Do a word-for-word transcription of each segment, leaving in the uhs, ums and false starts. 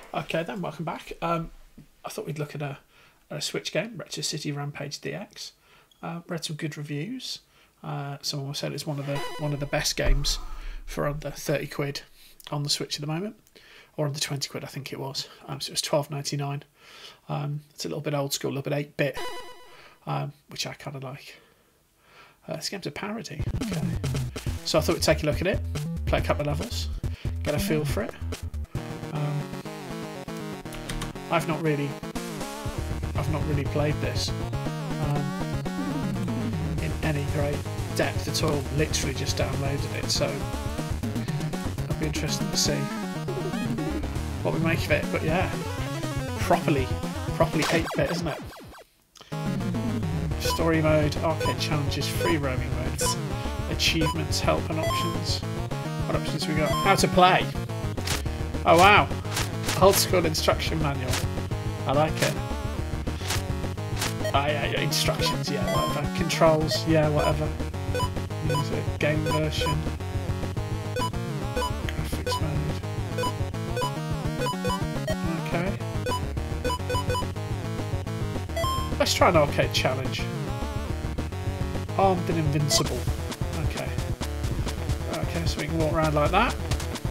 Okay then, welcome back. Um, I thought we'd look at a, a Switch game, Retro City Rampage D X. Uh, read some good reviews. Uh, someone said it's one of the one of the best games for under thirty quid on the Switch at the moment, or under twenty quid I think it was. Um, so it was twelve ninety nine. Um, it's a little bit old school, a little bit eight bit, um, which I kind of like. Uh, this game's a parody. Okay, so I thought we'd take a look at it, play a couple of levels, get a feel for it. Um, I've not really, I've not really played this um, in any great depth at all. Literally just downloaded it, so I'll be interested to see what we make of it. But yeah, properly, properly eight bit, isn't it? Story mode, arcade challenges, free roaming modes, achievements, help and options. What options we got? How to play. Oh wow. Old school instruction manual. I like it. Ah, yeah, yeah, instructions, yeah, whatever. Controls, yeah, whatever. Music, game version. Graphics mode. Okay. Let's try an arcade challenge. Armed and invincible. Okay. Okay, so we can walk around like that.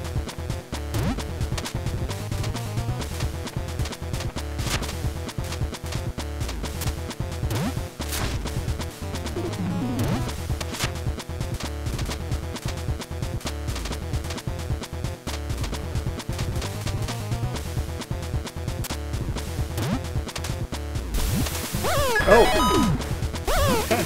Oh! Okay.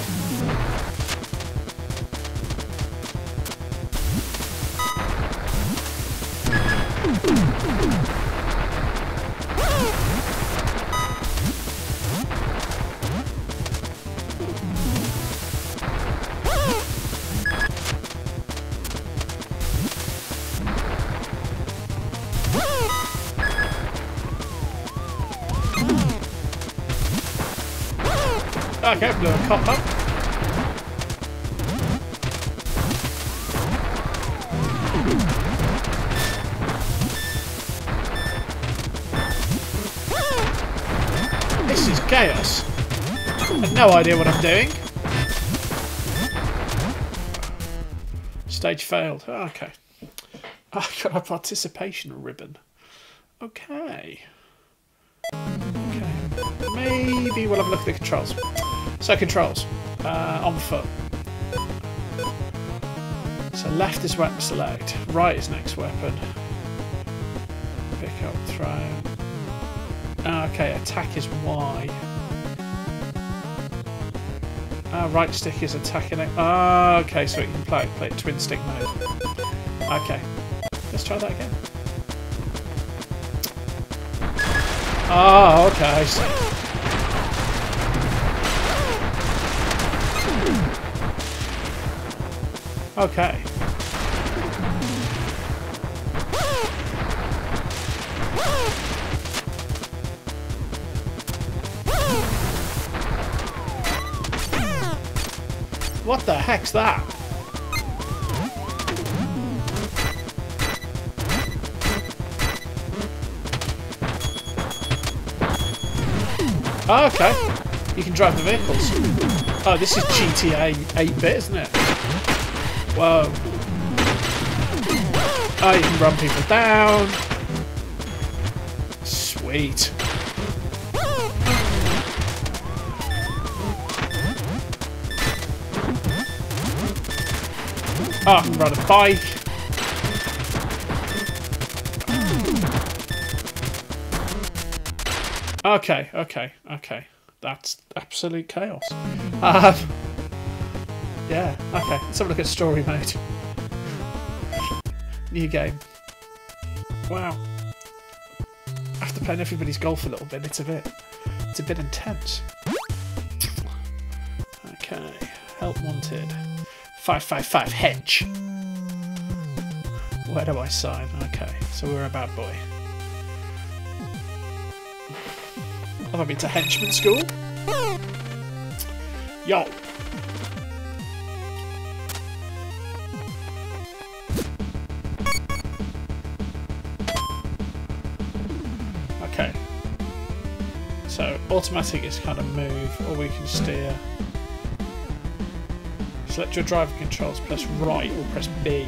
Okay, blew a cop up. This is chaos. I have no idea what I'm doing. Stage failed. Oh, okay. I got a participation ribbon. Okay. Okay. Maybe we'll have a look at the controls. So controls, uh, on foot. So left is weapon select, right is next weapon. Pick up, throw. Ah, okay, attack is Y. Ah, right stick is attacking it. Ah, okay, so we can play, play twin stick mode. Okay, let's try that again. Ah, okay, I see. Okay. What the heck's that? Oh, okay. You can drive the vehicles. Oh, this is G T A eight bit, isn't it? Whoa. Oh, you can run people down. Sweet. Oh, I can run a bike. Okay, okay, okay. That's absolute chaos. Um, Yeah, okay, let's have a look at story mode. New game. Wow. After playing everybody's golf a little bit, it's a bit it's a bit intense. Okay. Help wanted. five five five hedge. Where do I sign? Okay, so we're a bad boy. Have I been to henchman school? Yo! So automatic is kind of move, or we can steer. Select your driver controls, press right or press B.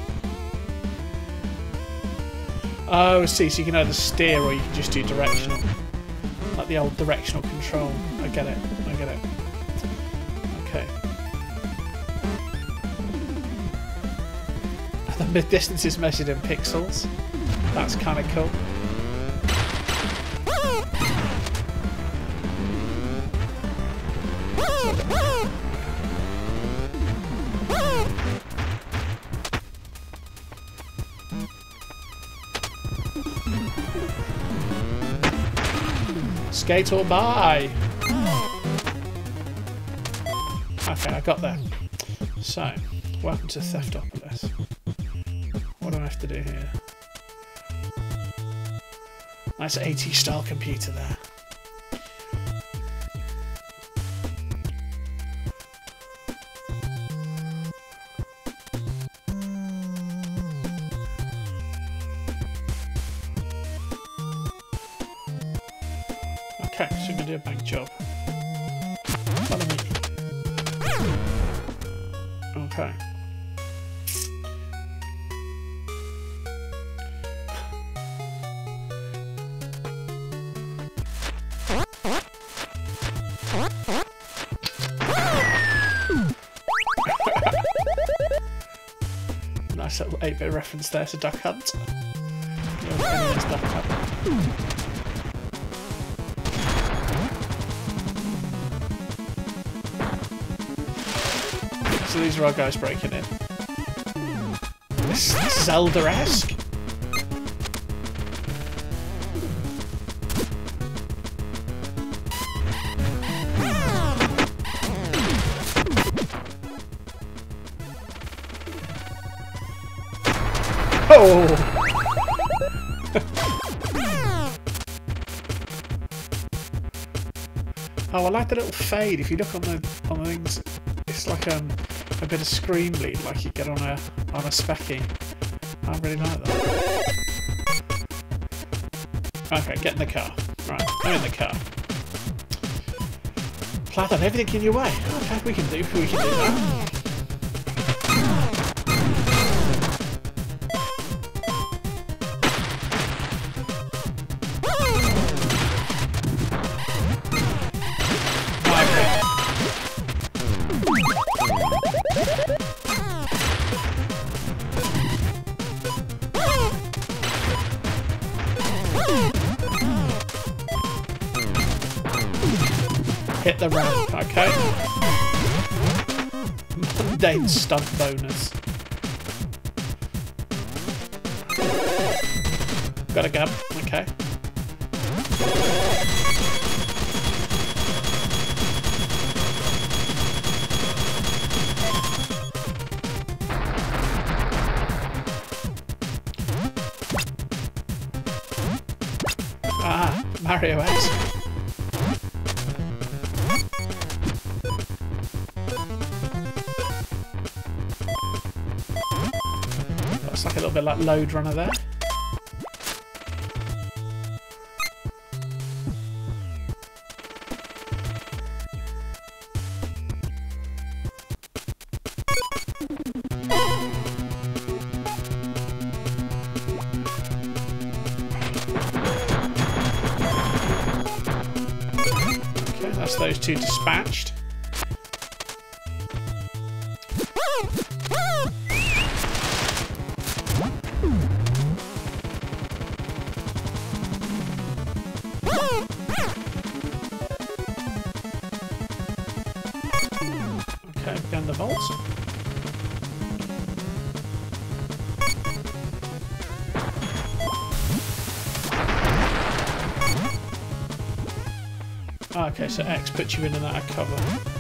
Oh, see, so you can either steer or you can just do directional. Like the old directional control. I get it, I get it. Okay. And the distance is measured in pixels. That's kind of cool. Skate or buy. Okay, I got that. So, welcome to Theftopolis. What do I have to do here? Nice eighties style computer there. Okay, so we're going to do a bank job. Follow me. Okay. Nice little eight bit reference there to Duck Hunt. Yeah, Duck Hunt. So these are our guys breaking in. This is Zelda-esque. Oh! Oh, I like the little fade. If you look on the on the things, it's like um. a bit of screen bleed like you get on a on a specky. I really like that. Okay, get in the car. Right, I'm in the car. Plan on everything in your way. Okay, we can do we can do that. Hit the ramp, okay. Mundane stunt bonus. Got a gun, okay. Ah, Mario-esque. Looks like a little bit like Load Runner there. Okay, that's those two dispatched. Okay, began the vault. Okay, so X puts you in and out of cover.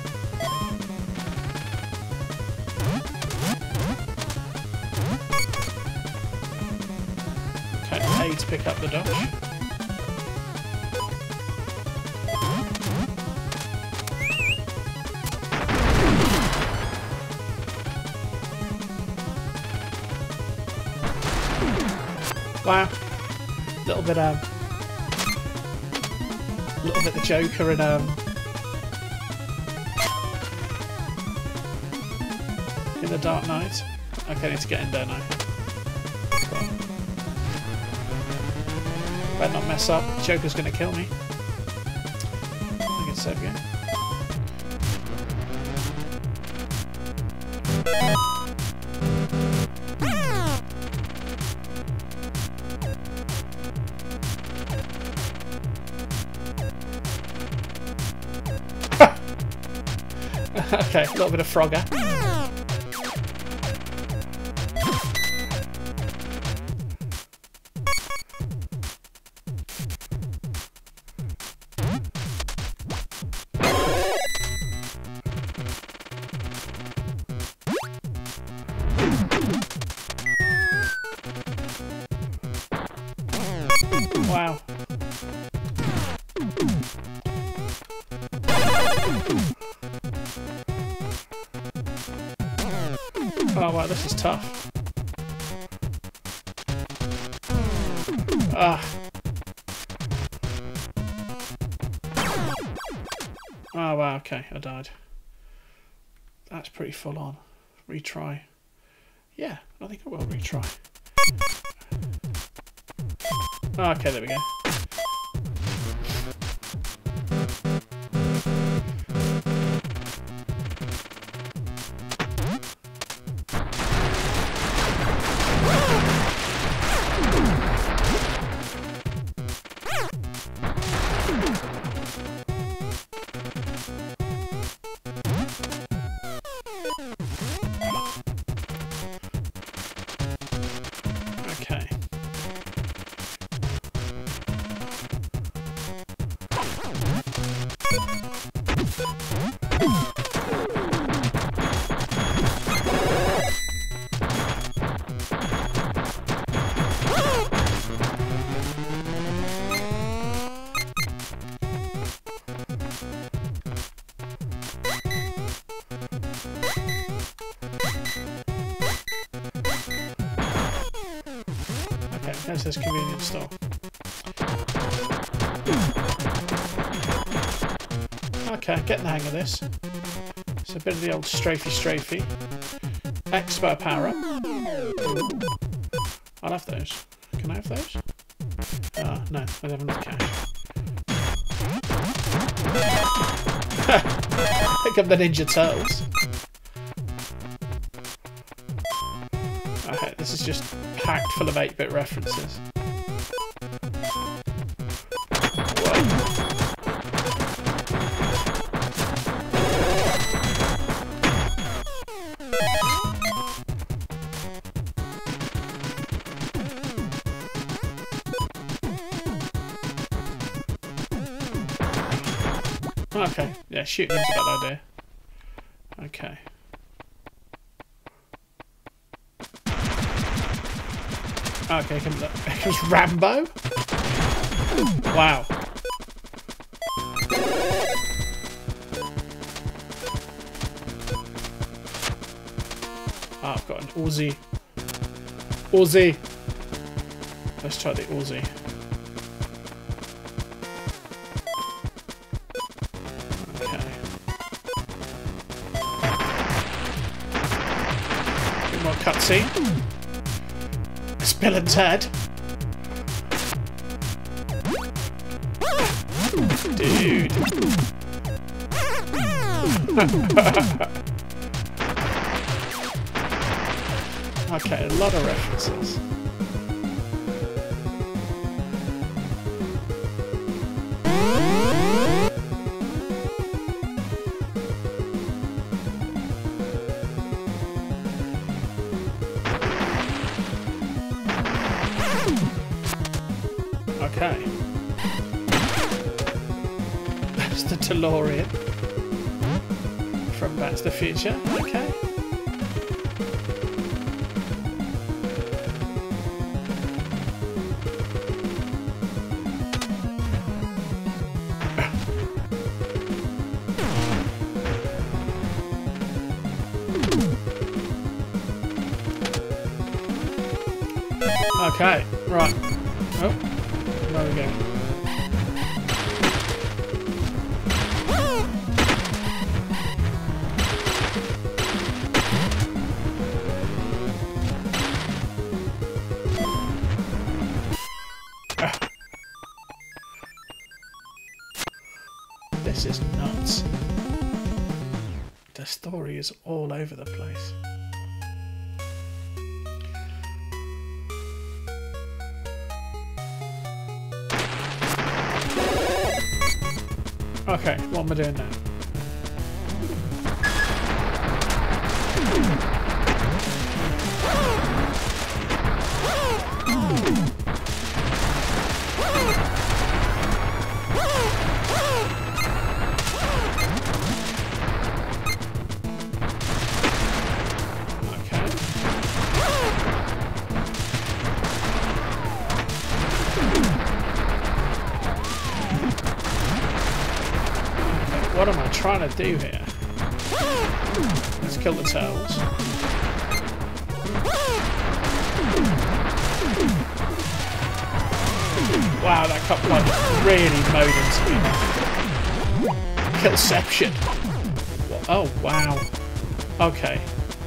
Okay, A to pick up the dodge. Wow, little bit um, A little bit the Joker and um in the Dark Knight. Okay, I need to get in there now. Cool. Better not mess up. Joker's gonna kill me. I can save again. Okay, a little bit of Frogger. Wow. Oh wow, this is tough. Ah. Oh wow, okay, I died. That's pretty full on. Retry. Yeah, I think I will retry. Oh, okay, there we go. Okay. Okay, there's this convenience store. Okay, getting the hang of this. It's a bit of the old strafey strafey. Expert power up. I'll have those. Can I have those? Ah, no, I don't have enough cash. Pick up the Ninja Turtles. Okay, this is just packed full of eight bit references. Whoa. Okay, yeah, shooting them's a bad idea. Okay. Okay, come look. Here comes Rambo. Wow. Oh, I've got an Uzi. Uzi. Let's try the Uzi. Okay. Bit more cutscene. Bill and Ted. Dude. Okay, a lot of references. Okay. That's the DeLorean from Back to the Future. Okay. Okay, right. Oh. There we go. This is nuts. The story is all over the place. Okay, what am I doing now? What am I trying to do here? Let's kill the tails. Wow, that cup one really mowed into me. Killception. Oh, wow. Okay.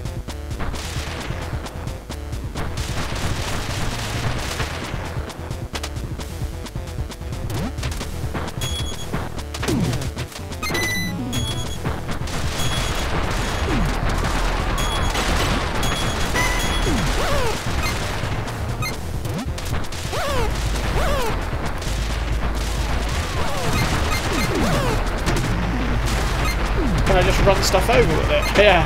Can I just run stuff over with it? Yeah.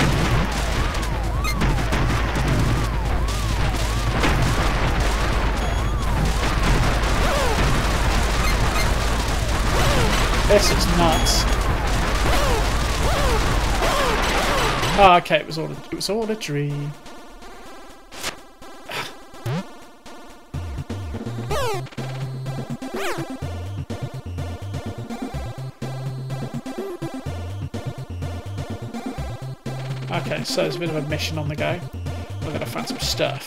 This is nuts. Oh, okay, it was all a, it was all a dream. Okay, so there's a bit of a mission on the go. We're going to find some stuff.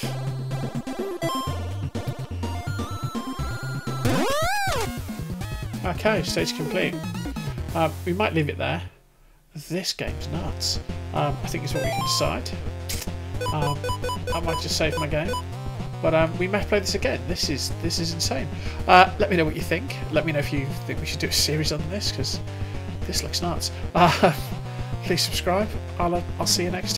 Okay, stage complete. Um, we might leave it there. This game's nuts. Um, I think it's what we can decide. Um, I might just save my game. But um, we may play this again. This is this is insane. Uh, let me know what you think. Let me know if you think we should do a series on this, because this looks nuts. Uh, please subscribe. I'll, uh, I'll see you next time.